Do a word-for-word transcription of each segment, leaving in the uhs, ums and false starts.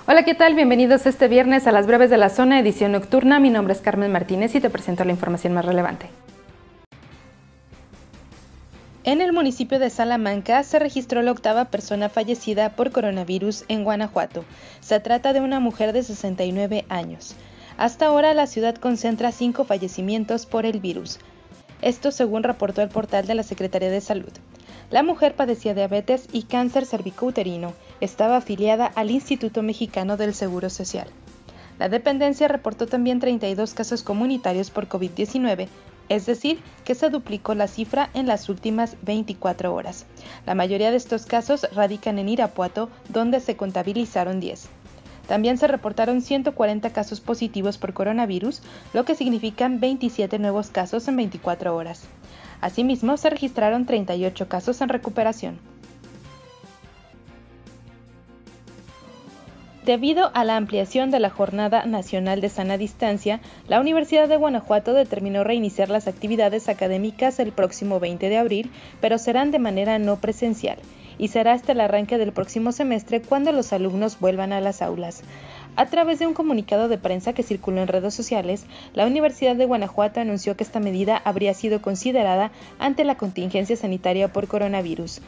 Hola, ¿qué tal? Bienvenidos este viernes a las breves de la zona, edición nocturna. Mi nombre es Carmen Martínez y te presento la información más relevante. En el municipio de Salamanca se registró la octava persona fallecida por coronavirus en Guanajuato. Se trata de una mujer de sesenta y nueve años. Hasta ahora la ciudad concentra cinco fallecimientos por el virus. Esto según reportó el portal de la Secretaría de Salud. La mujer padecía diabetes y cáncer cervicouterino. Estaba afiliada al Instituto Mexicano del Seguro Social. La dependencia reportó también treinta y dos casos comunitarios por COVID diecinueve, es decir, que se duplicó la cifra en las últimas veinticuatro horas. La mayoría de estos casos radican en Irapuato, donde se contabilizaron diez. También se reportaron ciento cuarenta casos positivos por coronavirus, lo que significan veintisiete nuevos casos en veinticuatro horas. Asimismo, se registraron treinta y ocho casos en recuperación. Debido a la ampliación de la Jornada Nacional de Sana Distancia, la Universidad de Guanajuato determinó reiniciar las actividades académicas el próximo veinte de abril, pero serán de manera no presencial, y será hasta el arranque del próximo semestre cuando los alumnos vuelvan a las aulas. A través de un comunicado de prensa que circuló en redes sociales, la Universidad de Guanajuato anunció que esta medida habría sido considerada ante la contingencia sanitaria por coronavirus.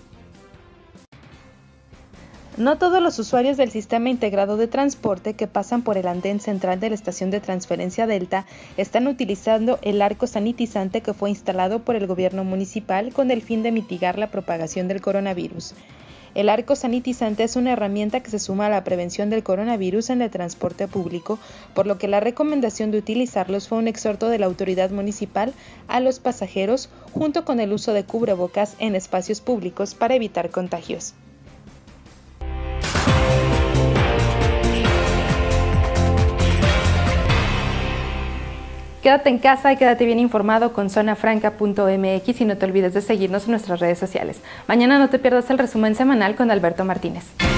No todos los usuarios del Sistema Integrado de Transporte que pasan por el andén central de la estación de transferencia Delta están utilizando el arco sanitizante que fue instalado por el gobierno municipal con el fin de mitigar la propagación del coronavirus. El arco sanitizante es una herramienta que se suma a la prevención del coronavirus en el transporte público, por lo que la recomendación de utilizarlos fue un exhorto de la autoridad municipal a los pasajeros, junto con el uso de cubrebocas en espacios públicos para evitar contagios. Quédate en casa y quédate bien informado con zona franca punto m x y no te olvides de seguirnos en nuestras redes sociales. Mañana no te pierdas el resumen semanal con Alberto Martínez.